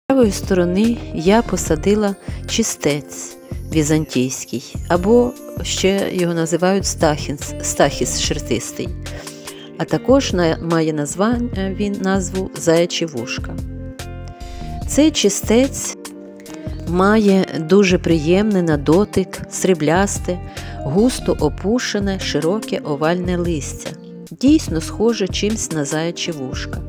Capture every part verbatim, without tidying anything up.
З правої сторони я посадила чистець візантійський, або ще його називають стахіс, стахіс шертистий. А також має названня, він назву заячі вушка. Цей чистець має дуже приємне на дотик, сріблясте, густо опушене, широке овальне листя. Дійсно схоже чимсь на заячі вушка.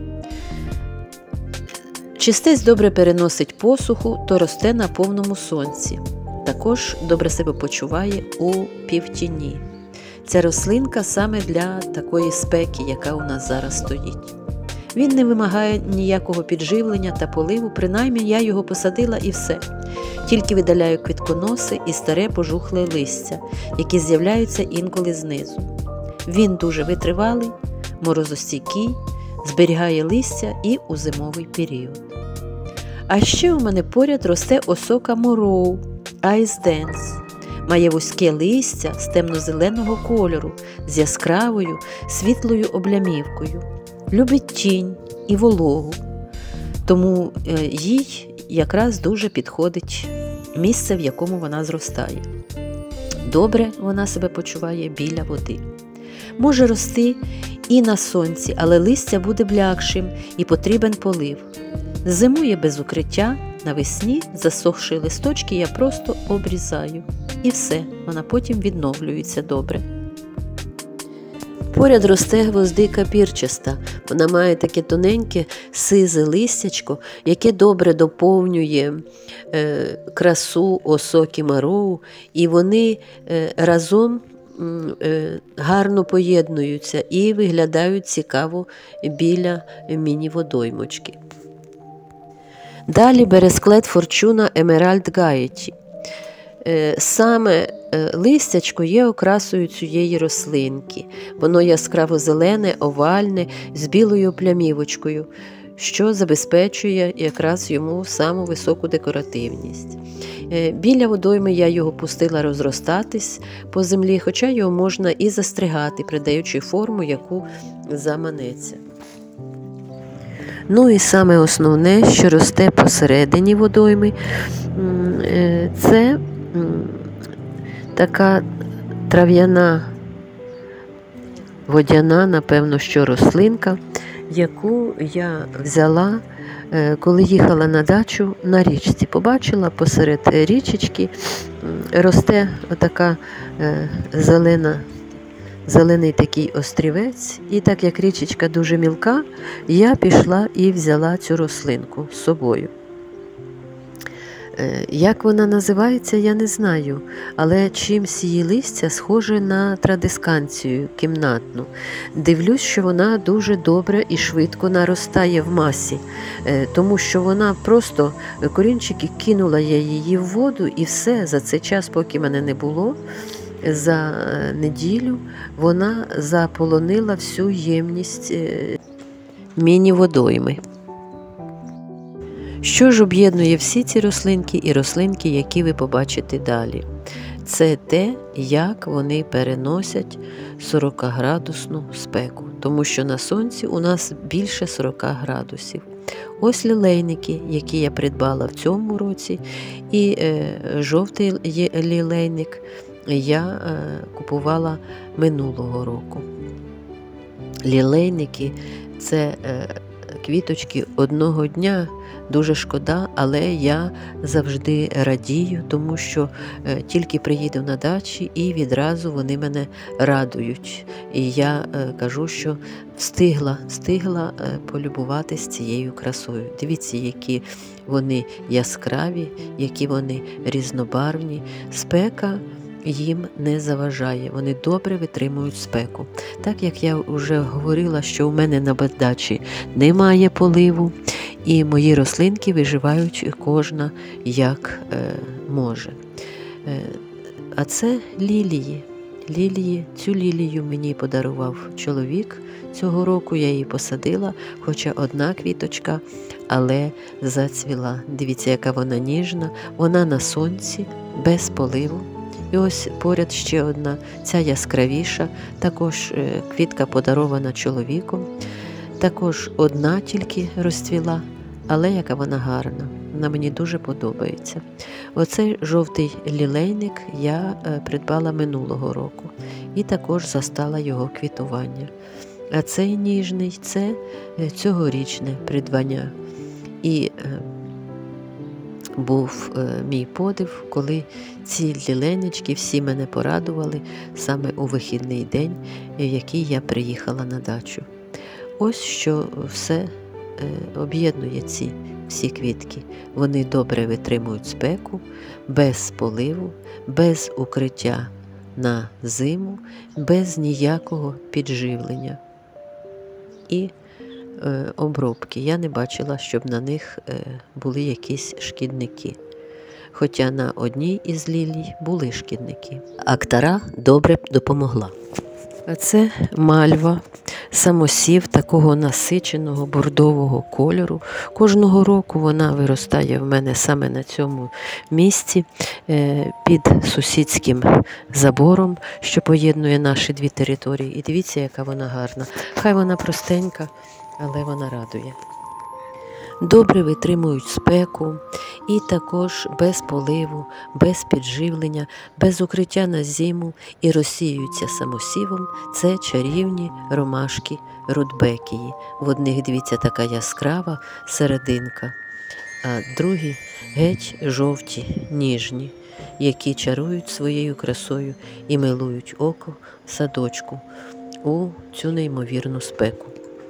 Чистець добре переносить посуху, то росте на повному сонці. Також добре себе почуває у півтіні. Ця рослинка саме для такої спеки, яка у нас зараз стоїть. Він не вимагає ніякого підживлення та поливу, принаймні я його посадила і все. Тільки видаляю квітконоси і старе пожухле листя, які з'являються інколи знизу. Він дуже витривалий, морозостійкий, зберігає листя і у зимовий період. А ще у мене поряд росте осока Мороу Ice Dance. Має вузьке листя з темно-зеленого кольору, з яскравою, світлою облямівкою. Любить тінь і вологу, тому їй якраз дуже підходить місце, в якому вона зростає. Добре вона себе почуває біля води. Може рости і на сонці, але листя буде блякшим і потрібен полив. Зимує без укриття, навесні засохші листочки я просто обрізаю. І все, вона потім відновлюється добре. Поряд росте гвоздика пірчаста. Вона має таке тоненьке сизе листячко, яке добре доповнює е, красу осоки Мороу, і вони е, разом е, гарно поєднуються і виглядають цікаво біля міні-водоймочки. Далі бересклет Форчуна Емеральд Гаєті. Саме листячко є окрасою цієї рослинки. Воно яскраво-зелене, овальне, з білою плямівочкою, що забезпечує якраз йому саму високу декоративність. Біля водойми я його пустила розростатись по землі, хоча його можна і застригати, придаючи форму, яку заманеться. Ну і саме основне, що росте посередині водойми, це така трав'яна, водяна, напевно, що рослинка, яку я взяла, коли їхала на дачу на річці. Побачила посеред річечки росте така зелена, зелений такий острівець, і так як річечка дуже мілка, я пішла і взяла цю рослинку з собою. Як вона називається, я не знаю, але чимсь її листя схоже на традисканцію кімнатну. Дивлюсь, що вона дуже добре і швидко наростає в масі, тому що вона просто, корінчики, кинула я її в воду і все, за цей час, поки мене не було, за неділю вона заполонила всю ємність міні-водойми. Що ж об'єднує всі ці рослинки і рослинки, які ви побачите далі? Це те, як вони переносять сорокаградусну спеку, тому що на сонці у нас більше сорока градусів. Ось лілейники, які я придбала в цьому році, і е, жовтий лілейник я е, купувала минулого року. Лілейники – це е, квіточки одного дня, дуже шкода, але я завжди радію, тому що е, тільки приїду на дачі і відразу вони мене радують. І я е, кажу, що встигла, встигла е, полюбуватись цією красою. Дивіться, які вони яскраві, які вони різнобарвні. Спека їм не заважає, вони добре витримують спеку. Так як я вже говорила, що у мене на дачі немає поливу, і мої рослинки виживають кожна як е, може. Е, а це лілії. Лілії. Цю лілію мені подарував чоловік цього року, я її посадила, хоча одна квіточка, але зацвіла. Дивіться, яка вона ніжна, вона на сонці, без поливу. І ось поряд ще одна, ця яскравіша, також квітка подарована чоловіком. Також одна тільки розцвіла, але яка вона гарна. Вона мені дуже подобається. Оцей жовтий лілейник я придбала минулого року і також застала його квітування. А цей ніжний – це цьогорічне придбання. І був мій подив, коли ці ліленечки всі мене порадували саме у вихідний день, в який я приїхала на дачу. Ось що все об'єднує ці всі квітки. Вони добре витримують спеку, без поливу, без укриття на зиму, без ніякого підживлення і е, обробки. Я не бачила, щоб на них е, були якісь шкідники. Хоча на одній із лілій були шкідники. Актара добре допомогла. А це мальва, самосів такого насиченого бордового кольору. Кожного року вона виростає в мене саме на цьому місці, під сусідським забором, що поєднує наші дві території. І дивіться, яка вона гарна. Хай вона простенька, але вона радує. Добре витримують спеку і також без поливу, без підживлення, без укриття на зиму і розсіюються самосівом. Це чарівні ромашки рудбекії. В одних, дивіться, така яскрава серединка, а другі геть жовті, ніжні, які чарують своєю красою і милують око садочку у цю неймовірну спеку.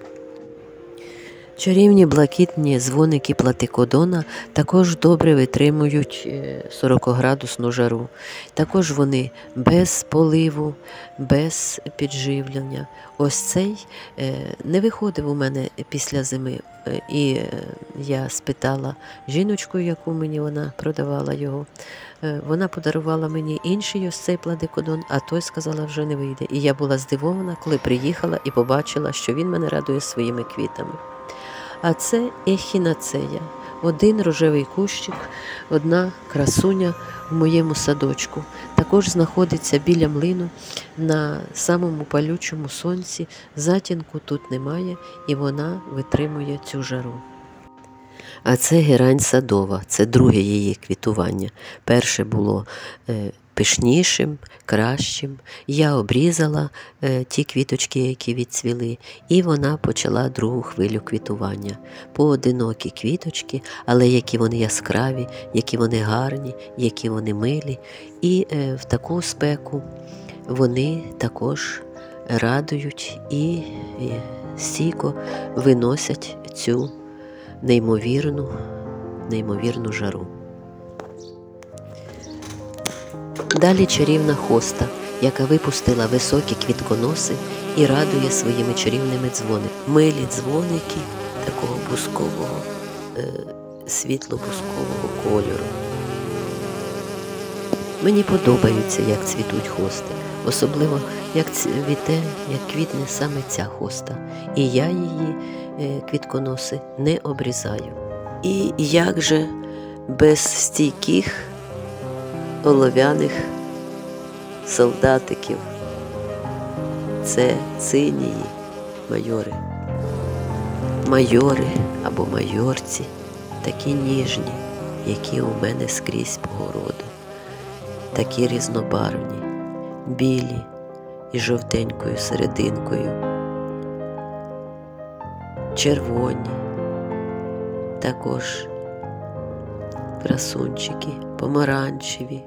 Чарівні блакитні дзвоники платикодона також добре витримують сорокаградусну жару. Також вони без поливу, без підживлення. Ось цей не виходив у мене після зими. І я спитала жіночку, яку мені вона продавала його. Вона подарувала мені інший ось цей платикодон, а той сказала, вже не вийде. І я була здивована, коли приїхала і побачила, що він мене радує своїми квітами. А це ехінацея. Один рожевий кущик, одна красуня в моєму садочку. Також знаходиться біля млину на самому палючому сонці. Затінку тут немає і вона витримує цю жару. А це герань садова, це друге її квітування. Перше було е, пишнішим, кращим. Я обрізала е, ті квіточки, які відцвіли, і вона почала другу хвилю квітування. Поодинокі квіточки, але які вони яскраві, які вони гарні, які вони милі. І е, в таку спеку вони також радують і, і стійко виносять цю неймовірну, неймовірну жару. Далі чарівна хоста, яка випустила високі квітконоси і радує своїми чарівними дзвонами. Милі дзвоники такого бускового, е, світло-бускового кольору. Мені подобаються, як цвітуть хости, особливо як цвіте, як квітне саме ця хоста. І я її е, квітконоси не обрізаю. І як же без стійких олов'яних солдатиків. Це цинії, майори. Майори або майорці, такі ніжні, які у мене скрізь по городу. Такі різнобарвні, білі і жовтенькою серединкою. Червоні, також красунчики, помаранчеві,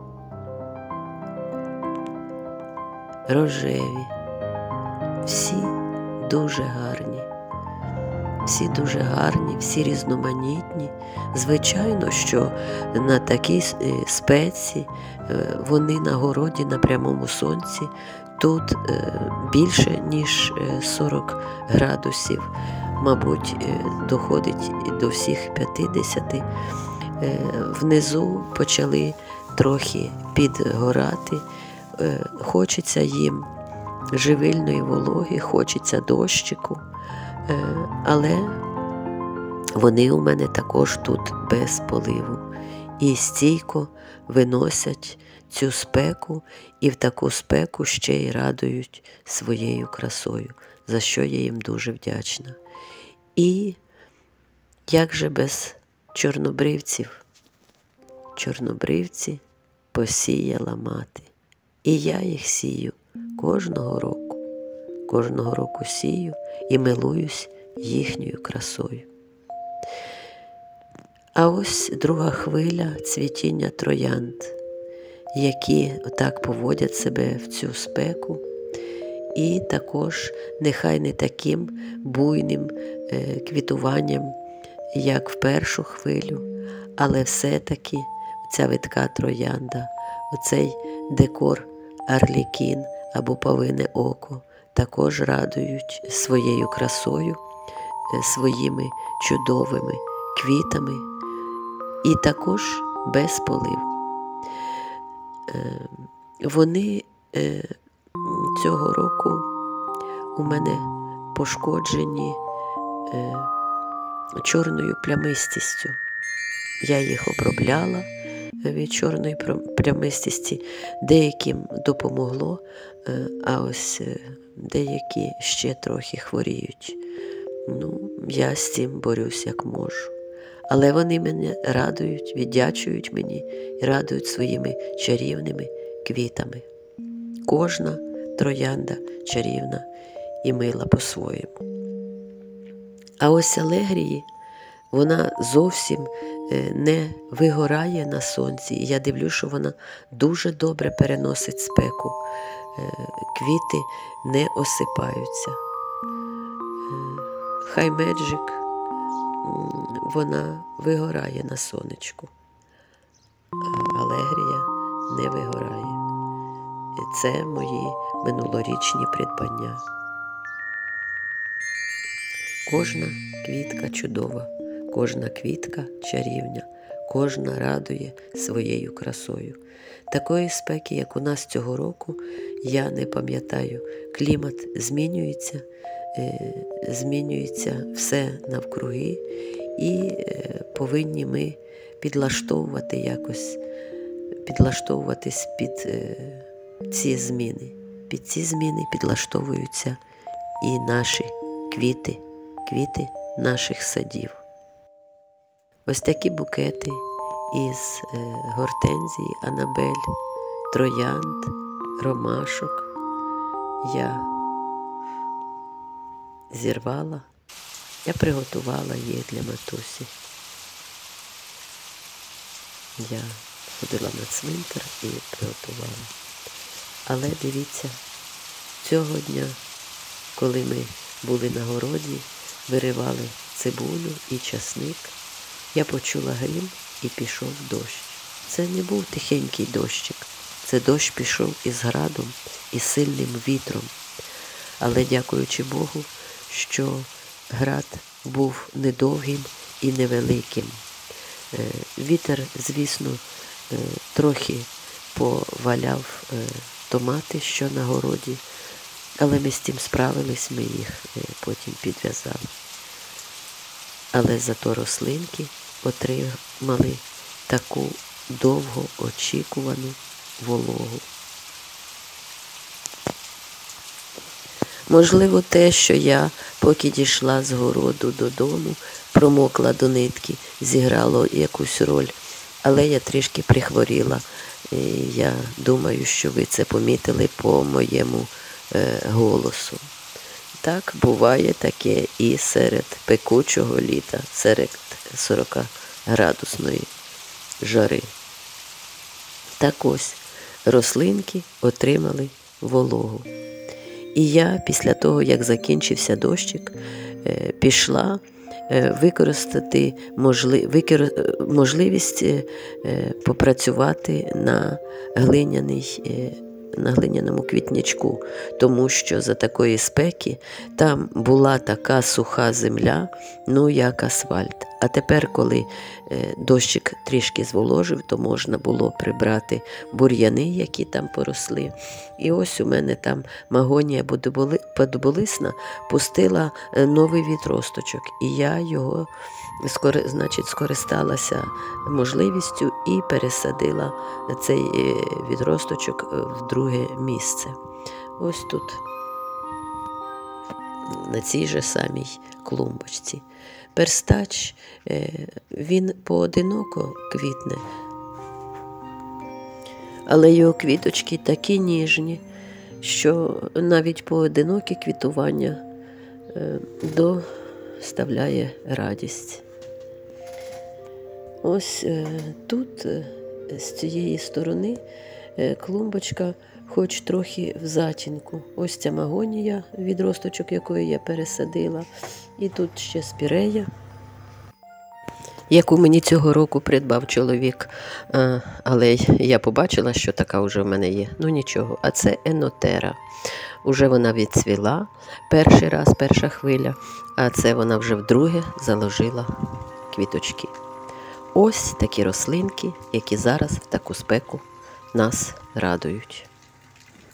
рожеві, всі дуже гарні, всі дуже гарні, всі різноманітні. Звичайно, що на такій спеці вони на городі, на прямому сонці, тут більше, ніж сорок градусів, мабуть, доходить до всіх п'ятдесят. Внизу почали трохи підгорати. Хочеться їм живильної вологи, хочеться дощику, але вони у мене також тут без поливу і стійко виносять цю спеку, і в таку спеку ще й радують своєю красою, за що я їм дуже вдячна. І Як же без чорнобривців? Чорнобривці посіяла мати, і я їх сію кожного року. Кожного року сію і милуюсь їхньою красою. А ось друга хвиля цвітіння троянд, які отак поводять себе в цю спеку, і також нехай не таким буйним е, квітуванням, як в першу хвилю, але все-таки ця видка троянда, оцей декор арлікін або павине око також радують своєю красою, е, своїми чудовими квітами і також без поливу. Е, вони е, цього року у мене пошкоджені е, чорною плямистістю. Я їх обробляла від чорної плямистості, деяким допомогло, е, а ось е, деякі ще трохи хворіють. Ну, я з цим борюсь як можу. Але вони мене радують, віддячують мені і радують своїми чарівними квітами. Кожна троянда чарівна і мила по-своєму. А ось алегрії, вона зовсім не вигорає на сонці. І я дивлюсь, що вона дуже добре переносить спеку. Квіти не осипаються. Хай Меджик, вона вигорає на сонечку, а алегрія не вигорає. І це мої минулорічні придбання. Кожна квітка чудова, кожна квітка чарівня, кожна радує своєю красою. Такої спеки, як у нас цього року, я не пам'ятаю. Клімат змінюється, е, змінюється все навкруги, і е, повинні ми підлаштовувати якось, підлаштовуватись під е, ці зміни. Під ці зміни підлаштовуються і наші квіти, квіти наших садів. Ось такі букети із е, гортензії, анабель, троянд, ромашок я зірвала, я приготувала їх для матусі. Я ходила на цвинтар і приготувала. Але дивіться, цього дня, коли ми були на городі, виривали цибулю і часник, я почула грім і пішов дощ. Це не був тихенький дощик, це дощ пішов із градом і сильним вітром. Але дякуючи Богу, що град був недовгим і невеликим. Вітер, звісно, трохи поваляв томати, що на городі, але ми з тим справились, ми їх потім підв'язали. Але зато рослинки отримали таку довго очікувану вологу. Можливо, те, що я, поки дійшла з городу додому, промокла до нитки, зіграло якусь роль, але я трішки прихворіла. І я думаю, що ви це помітили по моєму е, голосу. Так, буває таке і серед пекучого літа, серед сорокаградусної жари. Так ось, рослинки отримали вологу. І я після того, як закінчився дощик, пішла використати можливість попрацювати на глиняний на глиняному квітничку, тому що за такої спеки там була така суха земля, ну як асфальт. А тепер, коли е, дощик трішки зволожив, то можна було прибрати бур'яни, які там поросли. І ось у мене там магонія подоболисна пустила новий відросточок, і я його Скори, значить, скористалася можливістю і пересадила цей відросточок в друге місце. Ось тут на цій же самій клумбочці. Перстач, він поодиноко квітне, але його квіточки такі ніжні, що навіть поодиноке квітування доставляє радість. Ось тут, з цієї сторони, клумбочка хоч трохи в затінку. Ось ця магонія, відросточок якої я пересадила. І тут ще спірея, яку мені цього року придбав чоловік. Але я побачила, що така вже в мене є. Ну нічого, а це енотера. Уже вона відцвіла перший раз, перша хвиля, а це вона вже вдруге заложила квіточки. Ось такі рослинки, які зараз в таку спеку нас радують.